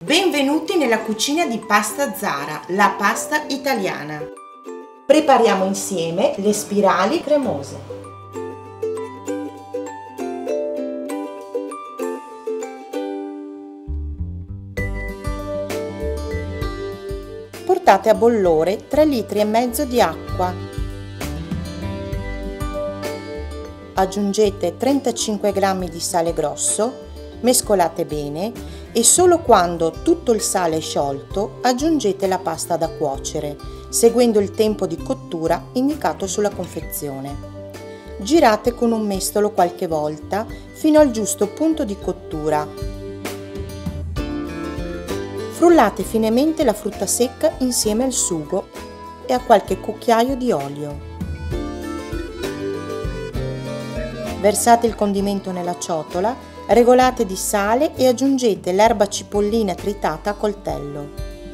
Benvenuti nella cucina di Pasta Zara, la pasta italiana. Prepariamo insieme le spirali cremose. Portate a bollore 3,5 litri di acqua. Aggiungete 35 g di sale grosso, mescolate bene e solo quando tutto il sale è sciolto aggiungete la pasta da cuocere, seguendo il tempo di cottura indicato sulla confezione. Girate con un mestolo qualche volta fino al giusto punto di cottura. Frullate finemente la frutta secca insieme al sugo e a qualche cucchiaio di olio. Versate il condimento nella ciotola, regolate di sale e aggiungete l'erba cipollina tritata a coltello.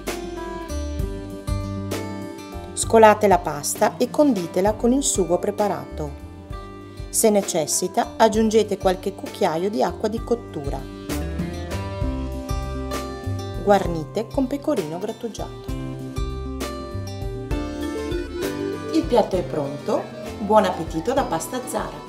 Scolate la pasta e conditela con il sugo preparato. Se necessita, aggiungete qualche cucchiaio di acqua di cottura. Guarnite con pecorino grattugiato. Il piatto è pronto. Buon appetito da Pasta Zara!